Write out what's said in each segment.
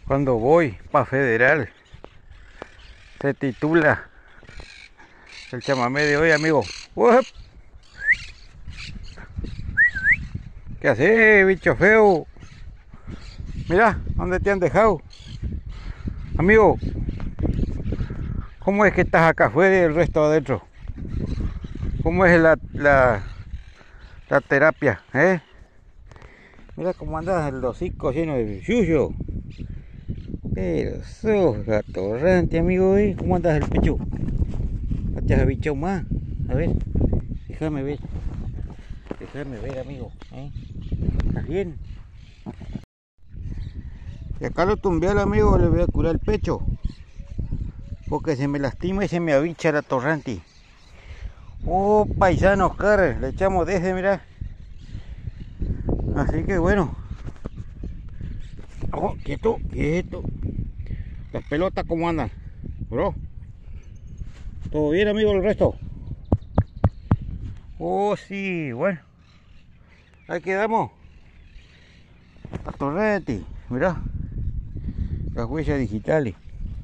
Cuando voy pa' Federal, se titula el chamamé de hoy, amigo. ¡Uep! ¿Qué haces, bicho feo? Mira, ¿dónde te han dejado? Amigo, ¿cómo es que estás acá afuera y el resto adentro? ¿Cómo es la terapia, eh? Mira cómo andas el hocico lleno de yuyo. Pero sos gatorrante, amigo, ¿eh? ¿Cómo andas el pecho? ¿No te has abichado más? A ver, déjame ver. Déjame ver, amigo, ¿eh? ¿Estás bien? Y acá lo tumbé al amigo, le voy a curar el pecho. Porque se me lastima y se me abicha la torrante. Oh, paisano Oscar, le echamos desde, mira. Así que bueno. Oh, quieto, quieto. Las pelotas, ¿cómo andan? Bro. ¿Todo bien, amigo, el resto? Oh, sí, bueno. Ahí quedamos. La torrente, mirá. Las huellas digitales.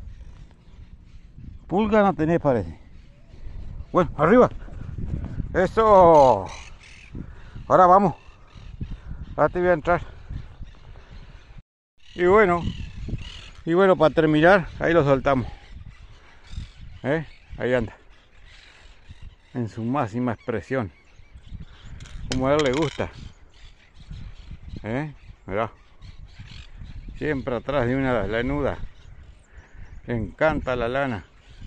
Pulga no tenés, parece. Bueno, arriba. Eso. Ahora vamos. Ahora te voy a entrar. Y bueno, para terminar, ahí lo soltamos. Ahí anda. En su máxima expresión. Como a él le gusta. Mirá. Siempre atrás de una lanuda. Le encanta la lana.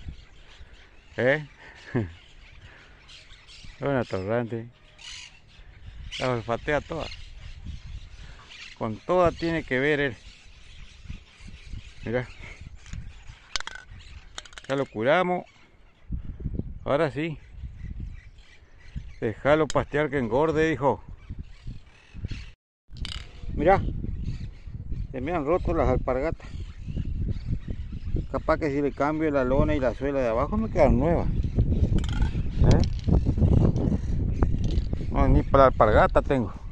Una torrante. La olfatea toda. Con toda tiene que ver él. Mirá. Ya lo curamos. Ahora sí. Déjalo pastear que engorde, dijo. Mirá. Se me han roto las alpargatas. Capaz que si le cambio la lona y la suela de abajo me quedan nuevas. No, ni para la alpargata tengo.